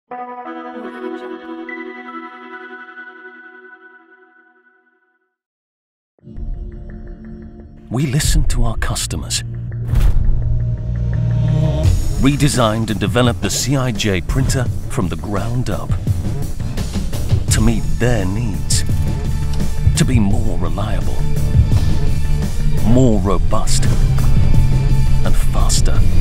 We listened to our customers, redesigned and developed the CIJ printer from the ground up to meet their needs, to be more reliable, more robust, and faster.